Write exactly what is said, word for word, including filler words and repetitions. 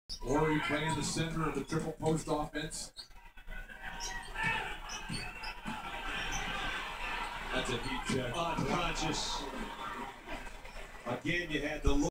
Or you play in the center of the triple post offense. That's a deep check. Unconscious. Again, you had the look.